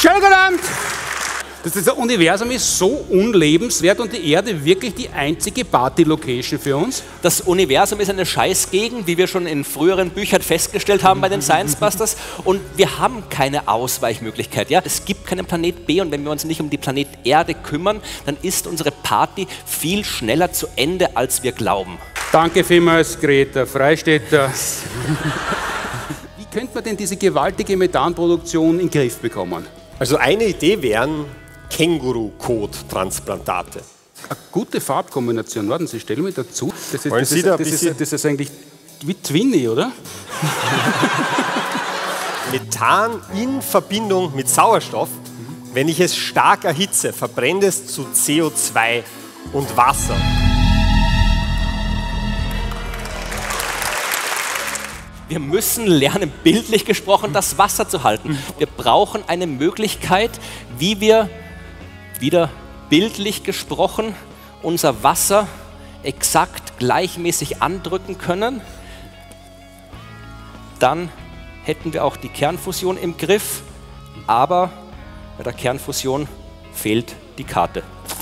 Schönen guten Abend! Das Universum ist so unlebenswert und die Erde wirklich die einzige Party-Location für uns? Das Universum ist eine Scheißgegend, wie wir schon in früheren Büchern festgestellt haben bei den Science Busters. Und wir haben keine Ausweichmöglichkeit. Ja? Es gibt keinen Planet B und wenn wir uns nicht um die Planet Erde kümmern, dann ist unsere Party viel schneller zu Ende, als wir glauben. Danke vielmals, Greta. Freistädter. Wie könnte man denn diese gewaltige Methanproduktion in den Griff bekommen? Also eine Idee wären Känguru-Kot-Transplantate. Eine gute Farbkombination. Warten Sie, stellen wir dazu. Das ist eigentlich wie Twinny, oder? Methan in Verbindung mit Sauerstoff, wenn ich es stark erhitze, verbrennt es zu CO2 und Wasser. Wir müssen lernen, bildlich gesprochen, das Wasser zu halten. Wir brauchen eine Möglichkeit, wie wir, wieder bildlich gesprochen, unser Wasser exakt gleichmäßig andrücken können. Dann hätten wir auch die Kernfusion im Griff, aber bei der Kernfusion fehlt die Karte.